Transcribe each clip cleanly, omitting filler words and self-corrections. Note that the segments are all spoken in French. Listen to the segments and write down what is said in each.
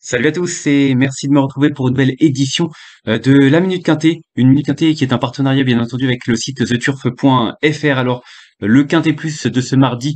Salut à tous et merci de me retrouver pour une nouvelle édition de la Minute Quintet. Une Minute Quintet qui est un partenariat bien entendu avec le site theturf.fr. Alors le Quintet Plus de ce mardi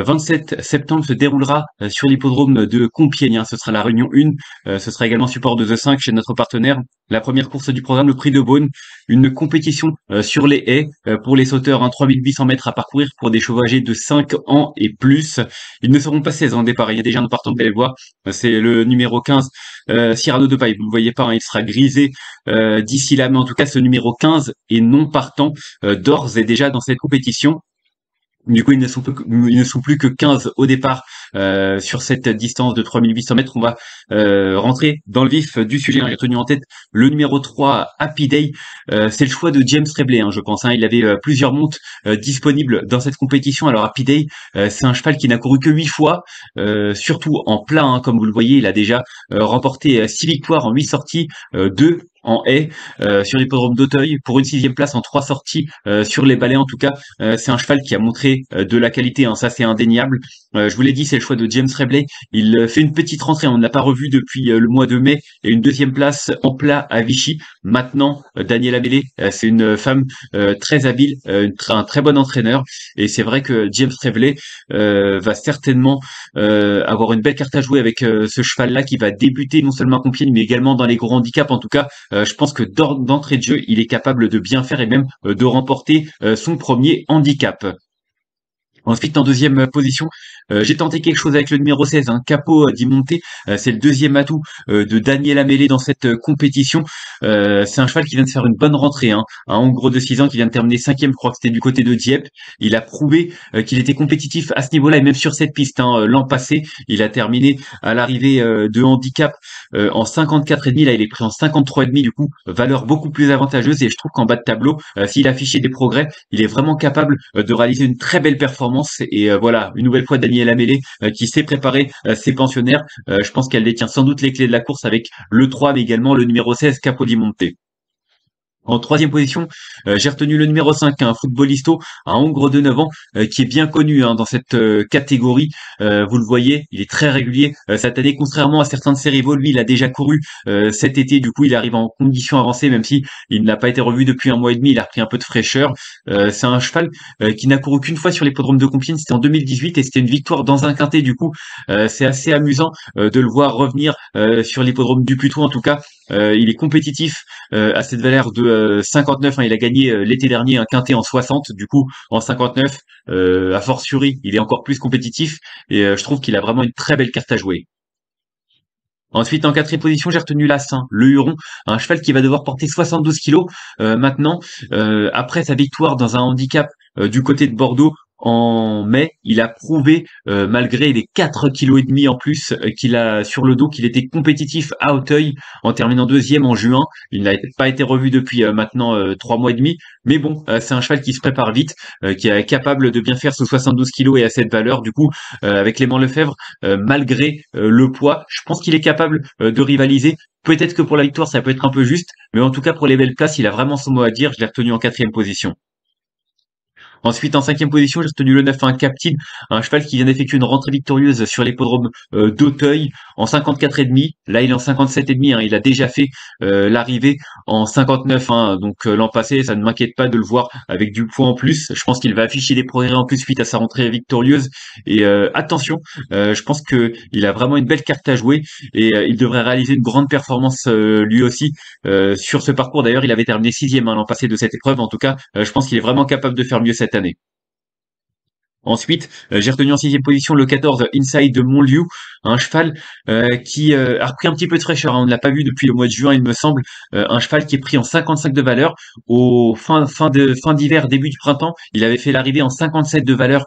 27 septembre se déroulera sur l'hippodrome de Compiègne, hein. Ce sera la réunion 1. Ce sera également support de The 5 chez notre partenaire. La première course du programme, le Prix de Beaune, une compétition sur les haies pour les sauteurs, 3800 mètres à parcourir pour des chevaux âgés de 5 ans et plus. Ils ne seront pas 16 ans au départ. Il y a déjà un partant, vous allez le voir. C'est le numéro 15, Cyrano de Paille. Vous ne le voyez pas, hein, il sera grisé d'ici là. Mais en tout cas, ce numéro 15 est non partant d'ores et déjà dans cette compétition. Du coup, ils ne sont plus que 15 au départ sur cette distance de 3800 mètres. On va rentrer dans le vif du sujet. J'ai tenu en tête le numéro 3, Happy Day. C'est le choix de James Reblay, hein, je pense. Hein. Il avait plusieurs montes disponibles dans cette compétition. Alors Happy Day, c'est un cheval qui n'a couru que 8 fois, surtout en plat. Hein, comme vous le voyez, il a déjà remporté 6 victoires en 8 sorties, 2 en haie sur l'hippodrome d'Auteuil pour une 6e place en 3 sorties sur les balais. En tout cas, c'est un cheval qui a montré de la qualité, hein, ça c'est indéniable. Je vous l'ai dit, c'est le choix de James Reblay. Il fait une petite rentrée, on ne l'a pas revu depuis le mois de mai, et une 2e place en plat à Vichy. Maintenant, Daniela Bellé, c'est une femme très habile, un très bon entraîneur, et c'est vrai que James Reblay va certainement avoir une belle carte à jouer avec ce cheval-là qui va débuter non seulement à Compiègne, mais également dans les gros handicaps. En tout cas, je pense que d'entrée de jeu, il est capable de bien faire et même de remporter son premier handicap. Ensuite, en deuxième position, j'ai tenté quelque chose avec le numéro 16, un Capo di Monte. C'est le deuxième atout de Daniel Amélé dans cette compétition. C'est un cheval qui vient de faire une bonne rentrée, hein, un Hongre de 6 ans qui vient de terminer 5e, je crois que c'était du côté de Dieppe. Il a prouvé qu'il était compétitif à ce niveau-là et même sur cette piste, hein. L'an passé, il a terminé à l'arrivée de handicap en 54,5. Là, il est pris en 53,5, du coup, valeur beaucoup plus avantageuse. Et je trouve qu'en bas de tableau, s'il affichait des progrès, il est vraiment capable de réaliser une très belle performance. Et voilà, une nouvelle fois Daniel Amélé qui s'est préparé ses pensionnaires. Je pense qu'elle détient sans doute les clés de la course avec le 3, mais également le numéro 16, Capodimonte. En troisième position, j'ai retenu le numéro 5, un footballisto, un Hongre de 9 ans, qui est bien connu, hein, dans cette catégorie. Vous le voyez, il est très régulier cette année, contrairement à certains de ses rivaux. Lui, il a déjà couru cet été, du coup, il arrive en condition avancée, même si il n'a pas été revu depuis un mois et demi. Il a repris un peu de fraîcheur. C'est un cheval qui n'a couru qu'une fois sur l'hippodrome de Compiègne, c'était en 2018, et c'était une victoire dans un quintet. Du coup, c'est assez amusant de le voir revenir sur l'hippodrome du Puteaux. En tout cas, il est compétitif à cette valeur de 59, hein. Il a gagné l'été dernier un quintet en 60, du coup en 59, a fortiori il est encore plus compétitif, et je trouve qu'il a vraiment une très belle carte à jouer. Ensuite, en quatrième position, j'ai retenu l'As, hein, le Huron, un cheval qui va devoir porter 72 kilos maintenant, après sa victoire dans un handicap du côté de Bordeaux en mai. Il a prouvé, malgré les 4,5 kg en plus qu'il a sur le dos, qu'il était compétitif à Auteuil en terminant deuxième en juin. Il n'a pas été revu depuis maintenant 3 mois et demi. Mais bon, c'est un cheval qui se prépare vite, qui est capable de bien faire sous 72 kilos et à cette valeur. Du coup, avec Clément Lefebvre, malgré le poids, je pense qu'il est capable de rivaliser. Peut-être que pour la victoire, ça peut être un peu juste, mais en tout cas pour les belles places, il a vraiment son mot à dire. Je l'ai retenu en quatrième position. Ensuite, en cinquième position, j'ai retenu le 9, un Captain, un cheval qui vient d'effectuer une rentrée victorieuse sur l'hippodrome d'Auteuil en 54,5. Là, il est en 57,5, hein. Il a déjà fait l'arrivée en 59, hein. Donc l'an passé, ça ne m'inquiète pas de le voir avec du poids en plus. Je pense qu'il va afficher des progrès en plus suite à sa rentrée victorieuse. Et attention, je pense que il a vraiment une belle carte à jouer, et il devrait réaliser une grande performance lui aussi sur ce parcours. D'ailleurs, il avait terminé 6e, hein, l'an passé de cette épreuve. En tout cas, je pense qu'il est vraiment capable de faire mieux cette année. Ensuite, j'ai retenu en sixième position le 14, Inside de Montlieu, un cheval qui a repris un petit peu de fraîcheur, hein. On ne l'a pas vu depuis le mois de juin, il me semble. Un cheval qui est pris en 55 de valeur. Au fin d'hiver, début du printemps, il avait fait l'arrivée en 57 de valeur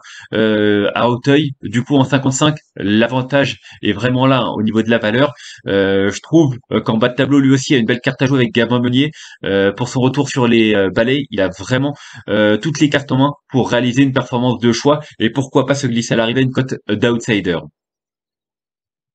à Auteuil. Du coup, en 55, l'avantage est vraiment là, hein, au niveau de la valeur. Je trouve qu'en bas de tableau, lui aussi a une belle carte à jouer avec Gabin Meunier. Pour son retour sur les balais, il a vraiment toutes les cartes en main pour réaliser une performance de choix, et pourquoi pas se glisser à l'arrivée une cote d'outsider.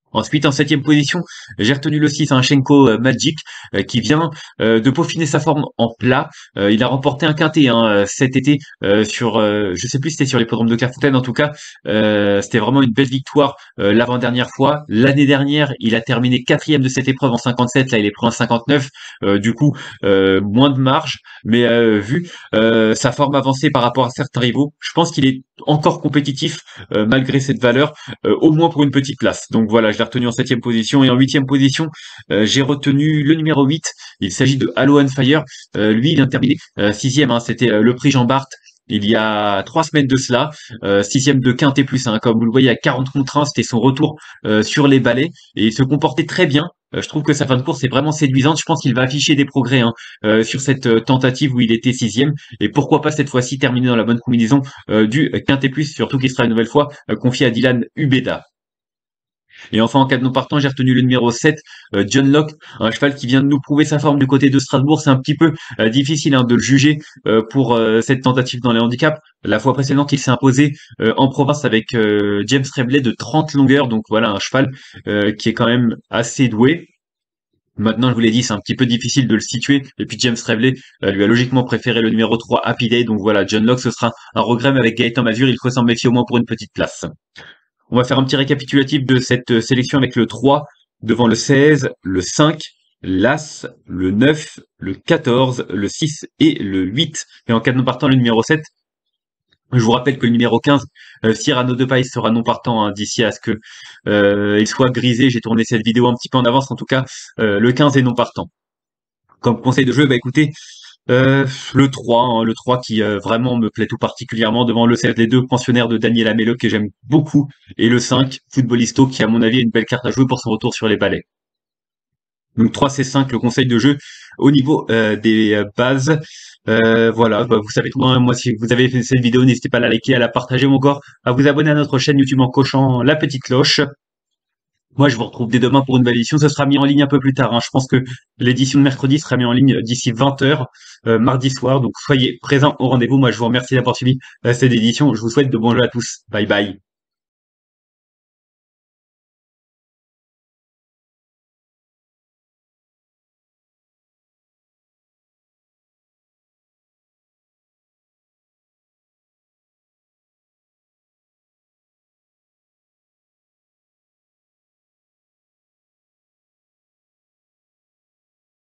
Ensuite, en septième position, j'ai retenu le 6, un Shenko Magic, qui vient de peaufiner sa forme en plat. Il a remporté un quintet cet été sur, je sais plus si c'était sur l'hippodrome de Clairefontaine, en tout cas, c'était vraiment une belle victoire l'avant-dernière fois. L'année dernière, il a terminé quatrième de cette épreuve en 57, là il est pris en 59, du coup moins de marge, mais vu sa forme avancée par rapport à certains rivaux, je pense qu'il est encore compétitif malgré cette valeur. Au moins pour une petite place. Donc voilà, je l'ai retenu en septième position. Et en huitième position, j'ai retenu le numéro 8. Il s'agit de Halo on Fire. Lui, il a terminé sixième. C'était le prix Jean Bart. Il y a 3 semaines de cela, sixième de quintet plus, comme vous le voyez à 40 contre 1, c'était son retour sur les balais et il se comportait très bien. Je trouve que sa fin de course est vraiment séduisante. Je pense qu'il va afficher des progrès sur cette tentative où il était sixième et pourquoi pas cette fois-ci terminer dans la bonne combinaison du quintet plus, surtout qu'il sera une nouvelle fois confié à Dylan Ubeda. Et enfin, en cas de non partant, j'ai retenu le numéro 7, John Locke, un cheval qui vient de nous prouver sa forme du côté de Strasbourg. C'est un petit peu difficile de le juger pour cette tentative dans les handicaps. La fois précédente, il s'est imposé en province avec James Rebley de 30 longueurs. Donc voilà, un cheval qui est quand même assez doué. Maintenant, je vous l'ai dit, c'est un petit peu difficile de le situer. Et puis James Rebley lui a logiquement préféré le numéro 3, Happy Day. Donc voilà, John Locke, ce sera un regret, mais avec Gaëtan Mazur, il faut s'en méfier au moins pour une petite place. On va faire un petit récapitulatif de cette sélection avec le 3 devant le 16, le 5, l'As, le 9, le 14, le 6 et le 8. Et en cas de non partant, le numéro 7. Je vous rappelle que le numéro 15, Cyrano de Paille, sera non partant d'ici à ce que il soit grisé. J'ai tourné cette vidéo un petit peu en avance. En tout cas, le 15 est non partant. Comme conseil de jeu, écoutez, le 3 qui vraiment me plaît tout particulièrement devant le 7, les deux pensionnaires de Daniel Amelo que j'aime beaucoup, et le 5, Footballisto, qui à mon avis est une belle carte à jouer pour son retour sur les balais. Donc 3 C5, le conseil de jeu au niveau des bases. Voilà, vous savez tout. Moi, si vous avez fait cette vidéo, n'hésitez pas à la liker, à la partager ou encore à vous abonner à notre chaîne YouTube en cochant la petite cloche. Moi, je vous retrouve dès demain pour une nouvelle édition. Ce sera mis en ligne un peu plus tard. Je pense que l'édition de mercredi sera mise en ligne d'ici 20h, mardi soir. Donc, soyez présents au rendez-vous. Moi, je vous remercie d'avoir suivi cette édition. Je vous souhaite de bons jeux à tous. Bye bye.